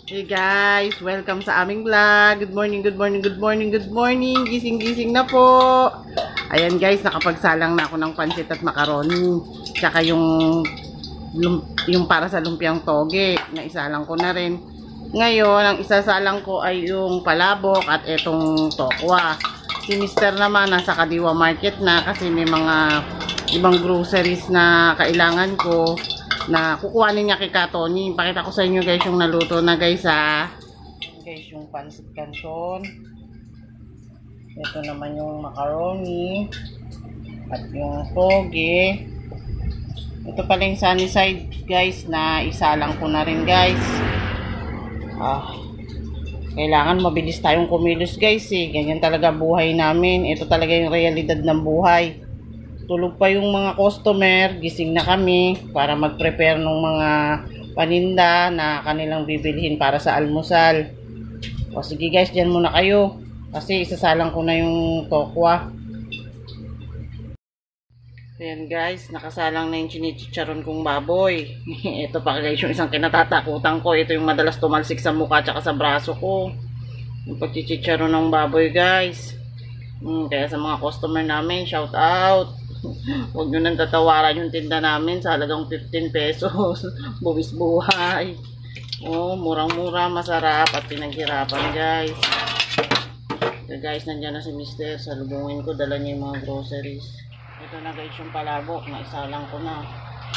Hey guys, welcome sa aming vlog. Good morning, good morning, good morning, good morning. Gising-gising na po. Ayan guys, nakapagsalang na ako ng pansit at macaroni. Tsaka yung para sa lumpiang toge, naisalang ko na rin. Ngayon, ang isasalang ko ay yung palabok at etong tokwa. Si Mr. naman nasa Kadiwa Market na kasi may mga ibang groceries na kailangan ko na kukuhanin niya kay Katoni. Pakita ko sa inyo guys yung naluto na guys ha. Guys, yung pansit canton. Ito naman yung macaroni at yung toge. Ito pala yung sunny side guys na isalang ko na rin guys. Kailangan mabilis tayong kumilos guys eh. Ganyan talaga buhay namin. Ito talaga yung realidad ng buhay. Tulog pa yung mga customer, gising na kami para mag-prepare ng mga paninda na kanilang bibilhin para sa almusal. O sige guys, dyan muna kayo kasi isasalang ko na yung tokwa. Ayan guys, nakasalang na yung chinichicharon kong baboy. Ito pa guys yung isang kinatatakutan ko. Ito yung madalas tumalsik sa mukha at sa braso ko. Yung pagchichicharon ng baboy guys. Kaya sa mga customer namin, shout out. Huwag nyo nang tatawaran yung tinda namin sa halagang 15 pesos. Buwis buhay. Murang-mura, masarap at pinaghirapan guys. So guys, nandiyan na si Mr. Salubungin ko, dala niya yung mga groceries. Ito na guys yung palabok, naisalang ko na.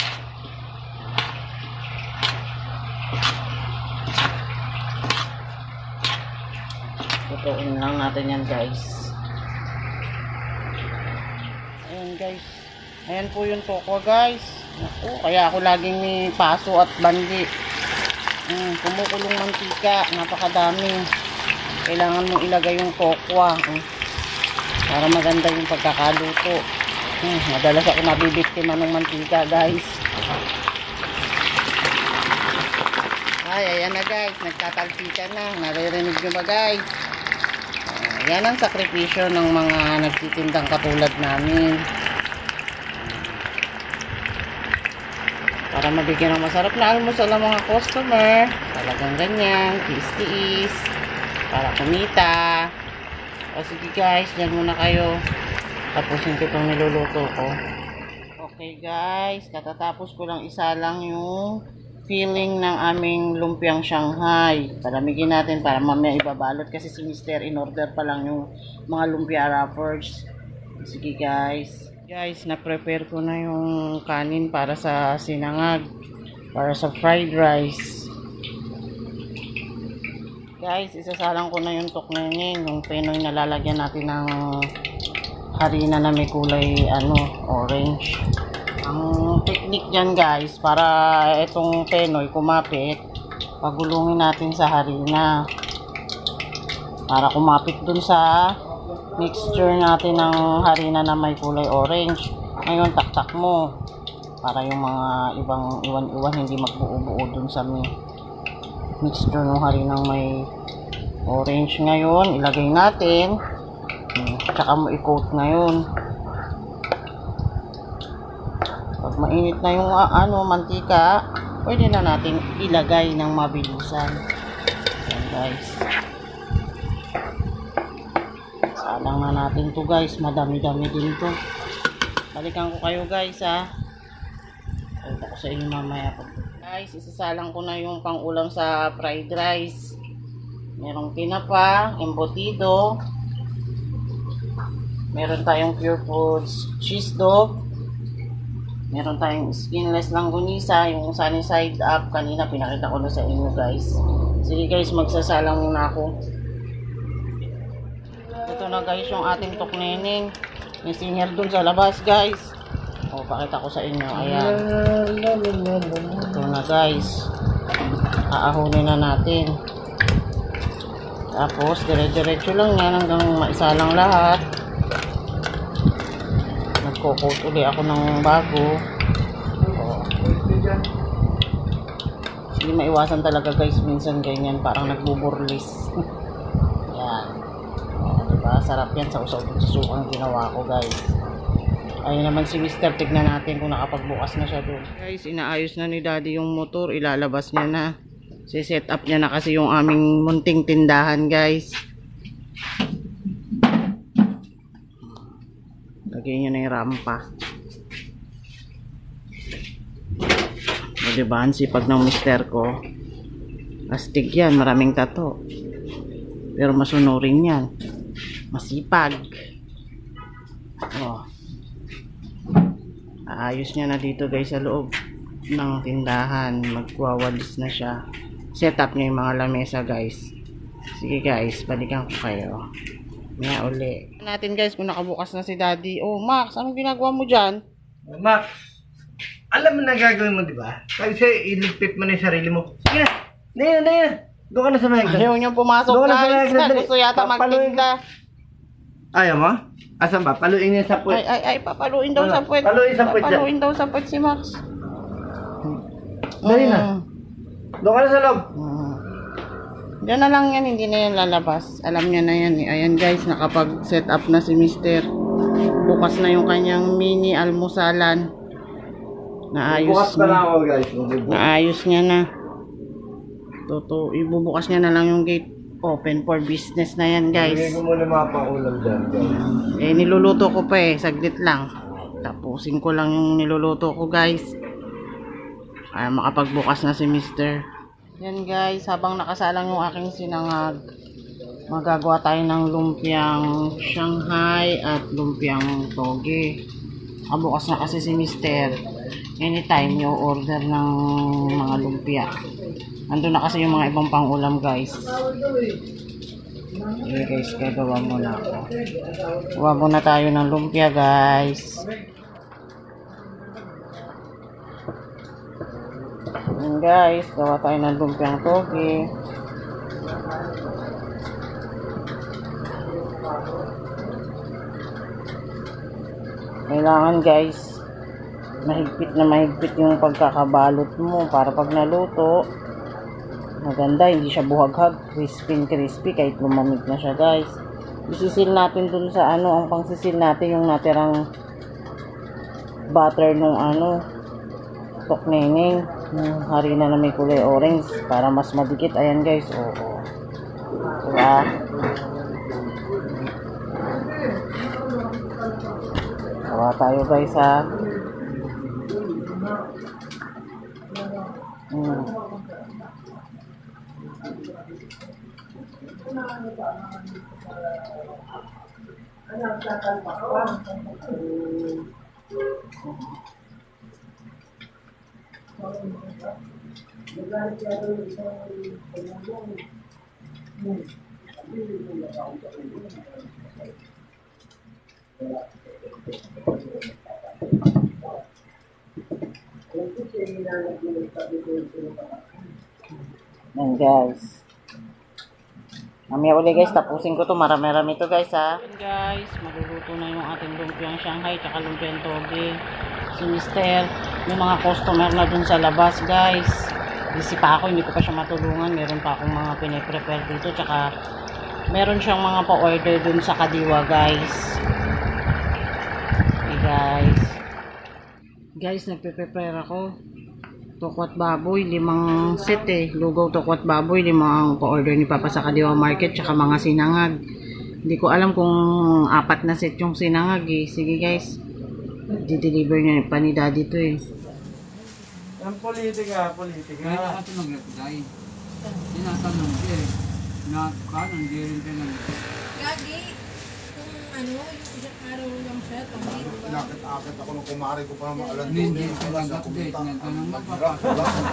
Tutuin lang natin yan guys. Guys, ayan po yung tokwa guys. Naku, kaya ako laging may paso at bandi. Kumukulong mantika, napakadami. Kailangan mong ilagay yung tokwa para maganda yung pagkakaluto. Madalas ako nabibiktima ng mantika guys. Ayan na guys, nagtatalpika na. Naririnig nyo ba guys? Yan ang sakripisyo ng mga nagtitindang katulad namin. Para mabigyan ng masarap na almusal ang mga customer. Talagang ganyan, tiis-tiis. Para kumita. O sige guys, dyan muna kayo. Tapusin ko itong niluluto ko. Okay guys, katatapos ko lang isalang yung filling ng aming lumpiang Shanghai. Palamigin natin para mamaya ibabalot kasi si Mr. in order pa lang yung mga lumpia wrappers. Sige guys. Guys, na-prepare ko na yung kanin para sa sinangag. Para sa fried rice. Guys, isasalang ko na yung tokneneng. Yung penoy na lalagyan natin ng harina na may kulay orange. Ang technique dyan guys, para itong penoy kumapit, pagulungin natin sa harina para kumapit dun sa mixture natin ng harina na may kulay orange. Ngayon taktak mo para yung mga ibang iwan-iwan hindi magbuo-buo dun sa mixture ng harinang may orange. Ngayon ilagay natin, tsaka mo i-coat ngayon. Pag mainit na yung mantika, pwede na natin ilagay ng mabilisan. Ayan guys. Salang na natin to guys. Madami-dami din to. Balikan ko kayo guys ha. Pakita ko sa inyo mamaya po. Guys, isasalang ko na yung pang-ulam sa fried rice. Merong tinapa, embutido. Meron tayong Pure Foods cheese dog. Meron tayong skinless langganisa, yung sunny side up. Kanina pinakita ko na sa inyo guys. Sige guys, magsasalang muna ako. Ito na guys yung ating tokneneng. May singer dun sa labas guys. Pakita ko sa inyo. Ayan. Ito na guys. Aahunin na natin. Tapos dire-diretso lang yan hanggang maisalang lahat. Nagko-coat ulit ako ng bago. Hindi maiwasan talaga guys, minsan ganyan parang nagbuburlis. Yan. Diba? Sarap yan sa usaw-usukang ginawa ko guys. Ayun naman si Mr. Tignan natin kung nakapagbukas na siya doon. Guys, inaayos na ni Daddy yung motor. Ilalabas niya na. Si-set up niya na kasi yung aming munting tindahan, guys. Lagyan niyo na yung rampa. O diba, ang sipag ng mister ko. Astig yan, maraming tato. Pero masunurin yan. Masipag. O. Aayos niya na dito guys sa loob ng tindahan. Magwawalis na siya. Set up niya yung mga lamesa guys. Sige guys, balikan ko kayo. Maya uli. Natin guys kung nakabukas na si Daddy. Oh Max, anong ginagawa mo dyan? Max, alam mo na gagawin mo, di ba? Kasi iligpit mo na yung sarili mo. Sige na, na yan. Doon ka na sa Mega. Ayaw niyang pumasok guys. Gusto yata magtinda. Ayaw mo? Asan ba? Paluin niya sa puwet. Ay, papaluin daw sa puwet. Papaluin daw sa puwet si Max. Dali na. Doon ka na sa loob. Diyan na lang yan, hindi na yan lalabas. Alam niya na yan eh. Ayan guys, nakapag-set up na si Mister. Bukas na yung kanyang mini almusalan. Bukas pa lang ako guys. Naayos niya na. Ibubukas niya na lang yung gate. Open for business na yan guys. Hindi ko muna mapakulam dyan guys. Niluluto ko pa saglit lang. Tapusin ko lang yung niluluto ko guys. Ay, makapagbukas na si Mister. Yan guys, habang nakasalang yung aking sinangag, magagawa tayo ng lumpiang Shanghai at lumpiang toge. Bukas na kasi si Mister. Anytime yung order ng mga lumpia. Ando na kasi yung mga ibang pang-ulam guys. Okay guys, gagawa muna ako. Gawa muna tayo ng lumpia guys. Ayan guys, gawa tayo ng lumpiang toge. Kailangan guys, mahigpit yung pagkakabalot mo para pag naluto, maganda, hindi siya buhaghag, crispy kahit lumamig na siya guys. Isisil natin dun sa ang pangsisil natin yung natirang butter nung tokneneng. Yung harina na may kulay orange para mas madikit. Ayan guys, oo. Diba? Gawa tayo guys ha. Ayan guys. Mamaya uli guys, tapusin ko to. Marami-rami to guys ha. Ayan guys, maluluto na yung ating lumpiang Shanghai tsaka lumpiang toge. Si Mister, may mga customer na dun sa labas guys. Busy pa ako, hindi ko pa siya matulungan. Meron pa akong mga piniprepare dito. Tsaka meron siyang mga pa-order dun sa Kadiwa guys. Okay guys. Guys, nagpe-prepare ako. Tokwat baboy, 5 set Lugaw tokwat baboy, 5 ang pa-order ni Papa sa Kadiwa Market. Tsaka mga sinangag. Hindi ko alam kung 4 na set yung sinangag eh. Sige guys. Di-deliver niya pa ni Daddy to eh. Ang politika. Kaya kasi mag-reply. Tinatanong siya eh. Na kanon, hindi rin siya Lagi, kung yung isang araw lang siya, tamay, diba? Nakit-akit ako nung kumari ko pa naman alam ko. Hindi siya nag-update. Nagtanong magpapasok.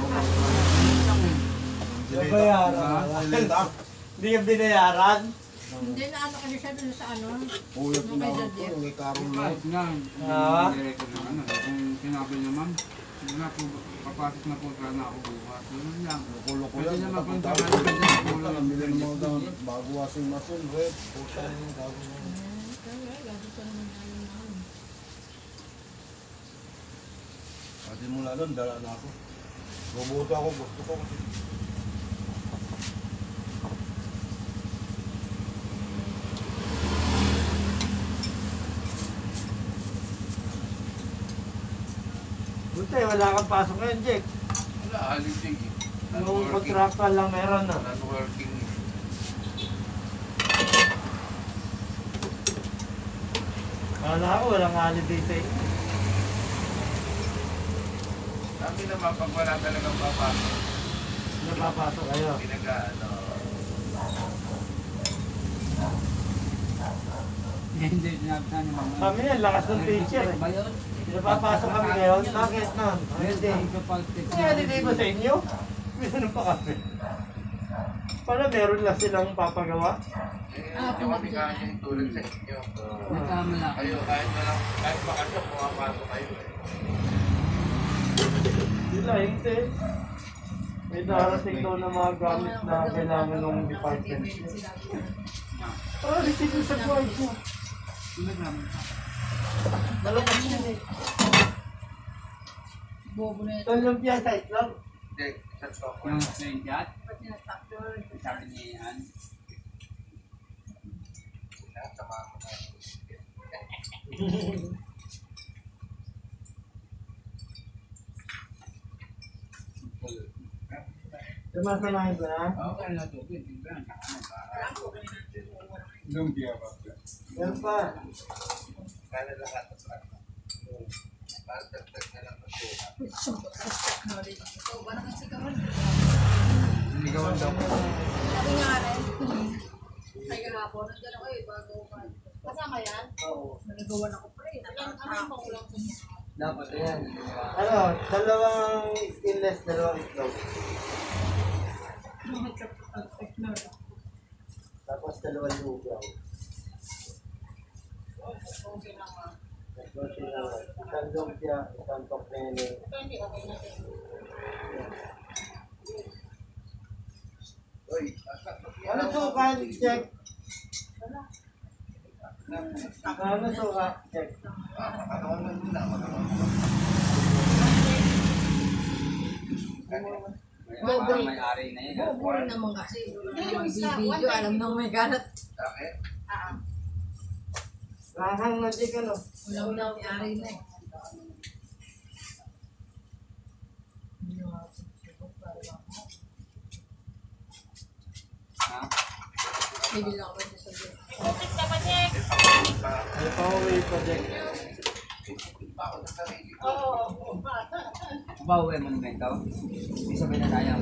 Hindi ka binayaran? Hindi na kasi siya dun sa Uyot na ako po, may karong na. Kahit nga, hindi ng kung sinabi naman, papasok na po sana ako bukas. Yun lang. Kulo-kulo Pwede yan. na magpunta ka Pagkakita na pwede na po lang. Bilhin mo daw, bago washing machine, red. Puta na yung gawin mo. Pati mula doon, dala na ako. Roboto ako, gusto ko. Buti, wala kang pasok ngayon, Jake. Wala, aling sige. Yung kontrata lang meron na. Not working. Kala ko walang holiday sa inyo. Sabi naman pag wala talagang papasok, Napapasok kayo. pinag-ano. Hindi, sinabi niya mama. Kami yan, lakas ng teacher eh. Ba yun? Napapasok kami ngayon. Bakit na? Holiday. Pag-text May holiday ba sa inyo? Meron pa kami. Para meron lang silang papagawa. Hindi kami kaya yung tulad sa inyo. Nagkama na. Kayo, kahit bakasyon, pumapasok kayo. Sila, hindi. May darating daw na mga gamit na kailangan ng department. Para receive sa buhay ko. Malakas yun eh. Bobo na ito. Saan yung piyasa itlog? Hindi, sa to. Yung screenshot, Ba't tinatapos? sabi niya yan. Sama ko na. Sumasamahin ko na. Okay na to. Tingnan, Lumpia ba? Meron pa. Kaya lahat sa ano. Parang dagdag na lang ng suka. Ikaw ba naman si Kamal? Ligawan daw. Sabi nga rin. Ay, kahapon. Nandun ako eh, bago pa. Kasama yan? Oo. Naligawan ako pa eh. Nakakapang ulang ko. dapat yan. Ano, dalawang stainless, dalawang itlog. Tapos dalawang lugaw. Tapos isang lumpia, isang tokmene. Uy, Ano suka? Check. Ano suka? Check. makakawan na muna. Parang may ari na yan. Bobo rin naman kasi. Magbibideo, alam nang may karat. Bakit? Lahang na check ano? Ulam na may ari na eh. Ha? Bibili ako ba sa sabi? May pauwi project. Bawi mo naman ito. Hindi sabihin na sayang.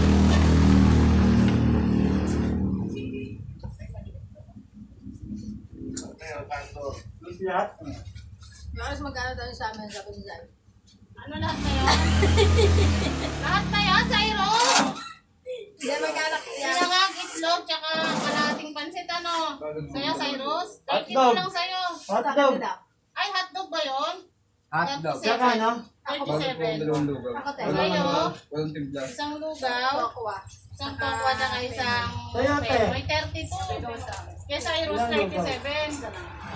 Lumpia? Makas magkano tayo sa amin, sabi ni Zay. Ano lahat na yun? Lahat na yun, Sairo? Hindi, magkano yan. Sinangag, itlog, tsaka kalahating pansit, ano? Sa'yo, Cyrus? 30 Hotdog. lang sa'yo. Hotdog. Ay, hotdog ba yun? Hotdog. Tsaka ano? 37. Dalawang lugaw. Ako tayo. Sa'yo, Walang timpla. isang lugaw, Kuha. isang tokwa, tsaka isang Sa'yo, te. May 32. Kaya Cyrus, 37.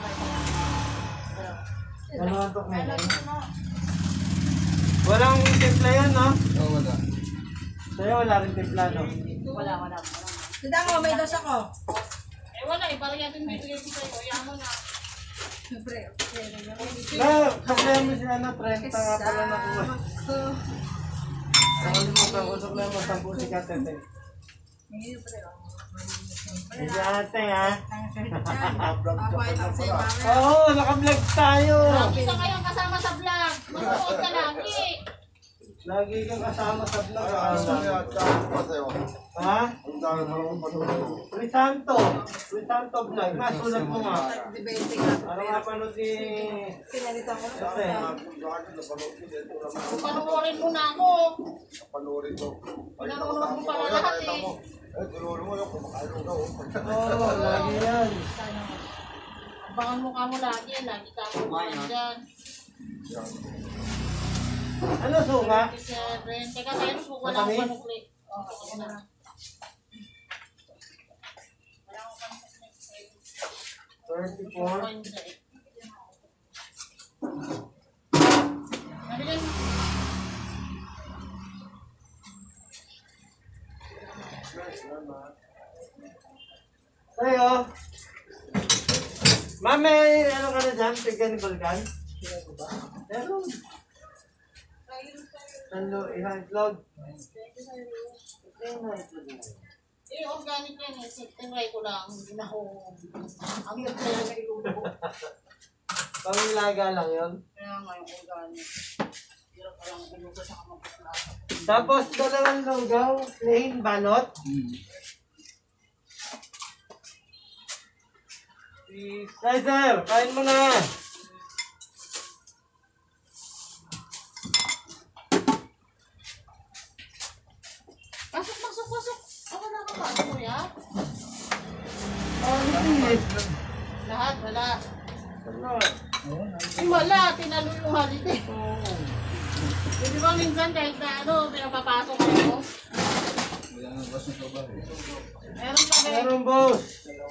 Dalawang tokmene. Walang timpla yan, no? Oo, wala. Sa'yo wala rin timpla, no? Tanda ko, may dos ako. Eh, wala eh. Parang yatin bibigay ko sa'yo. Yan mo na. Siyempre. Na, sabihan mo siya na 30 nga pala nakuha. Nakalimutan ko sa mo, 10 si Katete. Hindi ate, ha? Ako ay lang sa'yo, mami. Oo, naka-vlog tayo. Lagi ka kayong kasama sa vlog. Manood ka lagi. Lagi kang kasama sa vlog. Ha? Crisanto. Crisanto vlog. Masulat mo nga. Debate nga. Para mapanood si... Pinalitan ko. Ate. Panuorin mo na ako. Panurin mo. Pinanood mo pala lahat eh. Tinurin mo yung kumakain mo daw. Oo, lagi yan. Abangan mo ka mo lagi. Lagi ka mo dyan. Ano suka? 37. Teka, Cyrus, kung wala akong panukli. Okay na. Wala akong panukli. 34. Nabilin. Sa'yo. Mami, ano ka na dyan? Chicken Balkan? Meron. Sando, ilang itlog? Eh, organic yan eh. Tinry ko lang. Hindi na ako. Ang ganda na iluluto. Pamilaga lang yun. Kaya nga yung organic. Hirap pa lang iluluto sa kamagpapla. Tapos dalawang lugaw, plain balot. Ay sir, kain mo na. Pasok, pasok, pasok. Ako na ka ba? Kuya? Lahat, wala. Ay, wala. Tinalo yung holiday. Hindi ba minsan kahit na ano, pinapapasok ako? Meron pa rin. Meron boss.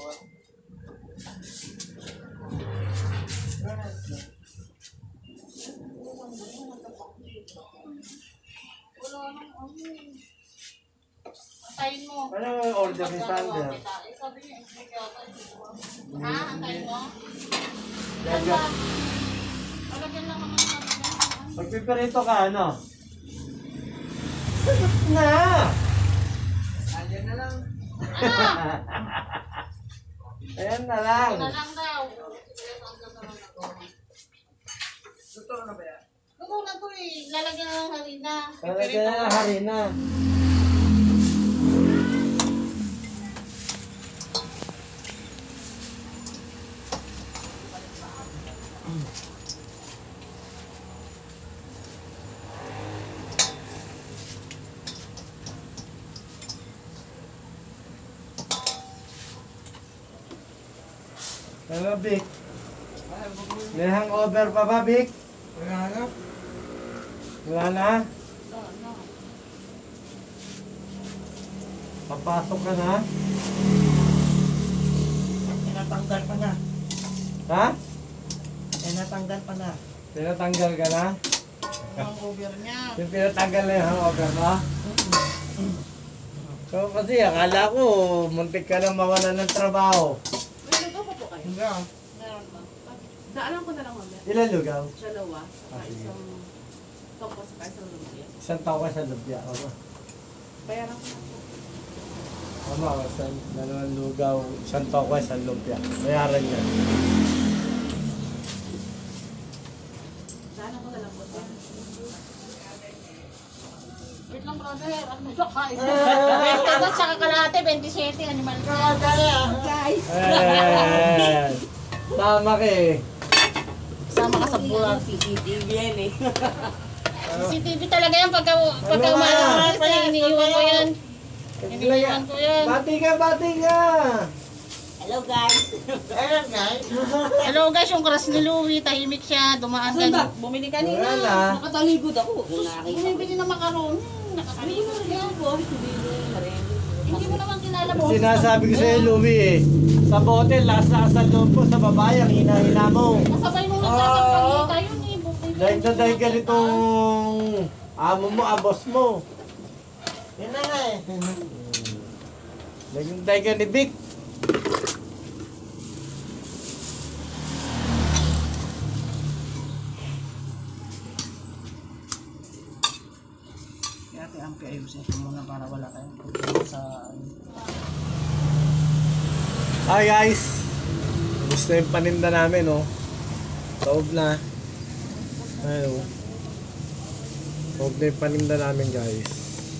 Wala nang ano. Antayin mo. Ano yung order ni Sander? Eh, sabi niya, hindi yata. Ha? Antayin mo? Gaga. Malagyan lang naman sabi niya. Magpiperito ka ano? Sagot na! Ayan na lang. Ano? Ayan na lang. Ito na lang daw. Totoo na ba yan? Luto na to eh. Lalagyan na ng harina. Talaga na harina. Ano, Vic? May hangover pa ba, Vic? Wala na? Papasok ka na? Tinatanggal pa na. Ha? Tinatanggal pa na. Tinatanggal ka na? Ang over niya. Yung pinatanggal na yung hangover mo? So kasi akala ko muntik ka na mawala ng trabaho. May luto pa po kayo? Hindi. Meron ba? Daanan ko na lang mamaya. Ilan lugaw? Dalawa. Ah, sige. Isang topo sa isang lumaya. Isang tao ka sa lubya. Ama. Bayaran ko na po. Ama, dalawang lugaw. Isang tao ka sa lubya. Bayaran niya. Daanan ko na lang po. Wait lang brother. Ano ba kayo? 20 sa kakalate, 27. Animal ka. Guys! Eh, tama ka eh. Sama ka sa buwan. CCTV yan eh. CCTV talaga yan pagka umalang pa yan. Iniiwan ko yan. Iniiwan ko yan. Bati ka, bati ka! Hello guys! Hello guys, yung crush ni Louie. Tahimik siya. Dumaan Saan ba? ka. Bumili Wala kanina. na. Nakataligod ako. Bumibili ng macaroni. Nakakaligod siya. Hindi mo naman kilala mo. Sinasabi ko sa'yo, Louie eh. Sa bote, lakas sa loob po, sa babae, ang hina-hina mo. Kasabay mo nagsasampalita yun eh. Dahil na dahil ganitong amo mo, boss mo. Yun na nga eh. Dahil ka ni Vic. Kaya ate, ampi ayusin ko muna para wala tayong problema sa... Hi guys! Gusto yung paninda namin, oh. Taob na. Ayun. Taob na yung paninda namin, guys.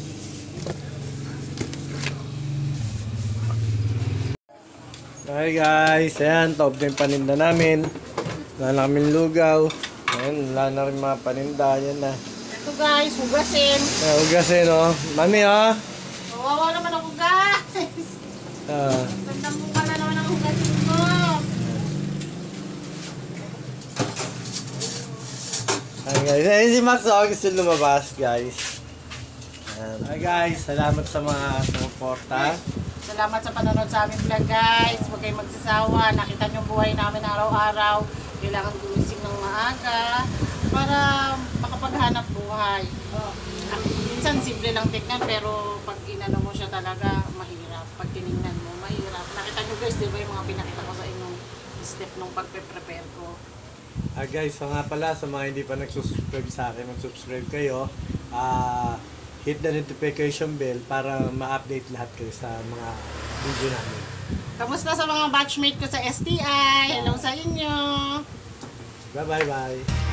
Hi guys! Ayan, taob na yung paninda namin. Wala na kaming lugaw. Ayan, wala na rin mga paninda. Ayan na. Ito guys, hugasin. Ugasin, oh. Mami, oh. Kawawa naman ako guys. Ah. Tandang mo ka na naman ang hugasin ko. Ayan guys, ayun si Max, oh, gusto lumabas guys. Ayan. Hi guys, salamat sa mga sumuporta. Salamat sa panonood sa aming vlog guys. Huwag kayong magsasawa. Nakita niyo ang buhay namin araw-araw. Kailangan gumising ng maaga para makapaghanap buhay. Minsan simple lang tignan pero pag inano mo siya talaga mahirap. Pag tinignan mo mahirap. Nakita niyo guys, di ba yung mga pinakita ko sa inyong step nung pagpe-prepare ko. Guys, so nga pala sa mga hindi pa nagsusubscribe sa akin, mag-subscribe kayo. hit the notification bell para ma-update lahat kayo sa mga video namin. Kamusta sa mga batchmate ko sa STI? Hello sa inyo! Bye-bye-bye!